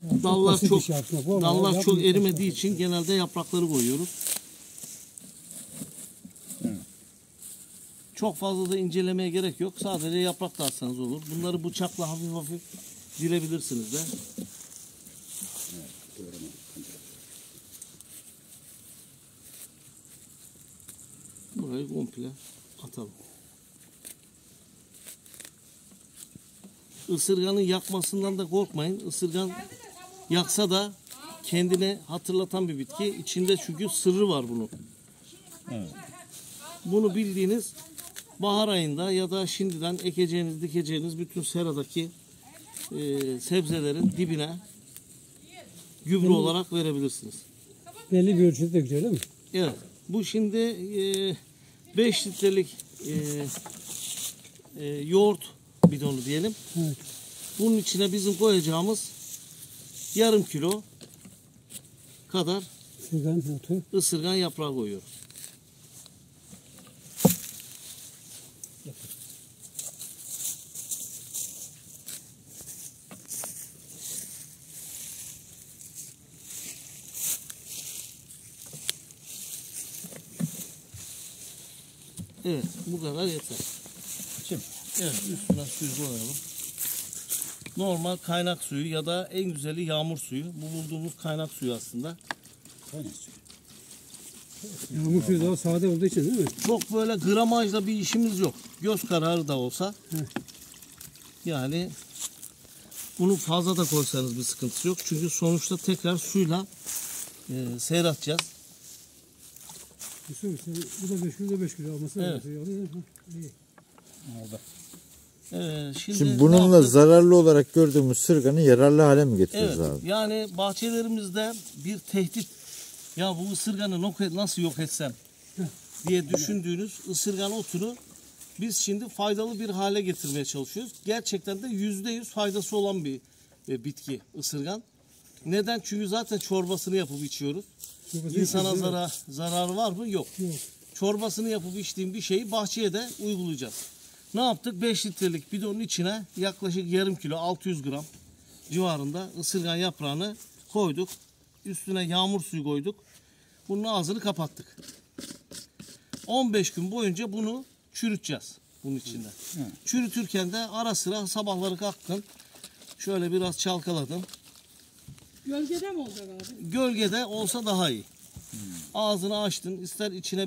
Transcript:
Dallar çok erimediği için genelde yaprakları koyuyoruz. Çok fazla da incelemeye gerek yok. Sadece yaprak da atsanız olur. Bunları bıçakla hafif hafif dilebilirsiniz de. Burayı komple atalım. Isırganın yakmasından da korkmayın. Isırgan yaksa da kendine hatırlatan bir bitki. İçinde çünkü sırrı var bunun. Evet. Bunu bildiğiniz bahar ayında ya da şimdiden ekeceğiniz, dikeceğiniz bütün seradaki sebzelerin dibine gübre olarak verebilirsiniz. Belli bir ölçüde dökeceğiz değil mi? Evet. Bu şimdi 5 litrelik yoğurt bidonu diyelim. Evet. Bunun içine bizim koyacağımız yarım kilo kadar ısırgan yaprağı koyuyoruz. Evet, bu kadar yeter. Şimdi, evet, üstüne suyu koyalım. Normal kaynak suyu ya da en güzeli yağmur suyu. Bu bulduğumuz kaynak suyu aslında. Kaynak suyu. Yağmur suyu daha sade olduğu için değil mi? Çok böyle gramajla bir işimiz yok. Göz kararı da olsa. Heh. Yani bunu fazla da koysanız bir sıkıntısı yok. Çünkü sonuçta tekrar suyla seyredeceğiz. Bu da 5 kilo, da 5 kilo olması lazım. Evet. Şimdi bununla zararlı olarak gördüğümüz sırganı yararlı hale mi getireceğiz abi? Yani bahçelerimizde bir tehdit, ya bu ısırganı nasıl yok etsem diye düşündüğünüz ısırgan otunu biz şimdi faydalı bir hale getirmeye çalışıyoruz. Gerçekten de %100 faydası olan bir bitki ısırgan. Neden? Çünkü zaten çorbasını yapıp içiyoruz. İnsana zararı var mı? Yok. Çorbasını yapıp içtiğim bir şeyi bahçeye de uygulayacağız. Ne yaptık? 5 litrelik bidonun içine yaklaşık yarım kilo 600 gram civarında ısırgan yaprağını koyduk. Üstüne yağmur suyu koyduk. Bunun ağzını kapattık. 15 gün boyunca bunu çürüteceğiz bunun içinde. Çürütürken de ara sıra sabahları kalktın. Şöyle biraz çalkaladın. Gölgede mi olacak abi? Gölgede olsa daha iyi. Ağzını açtın, ister içine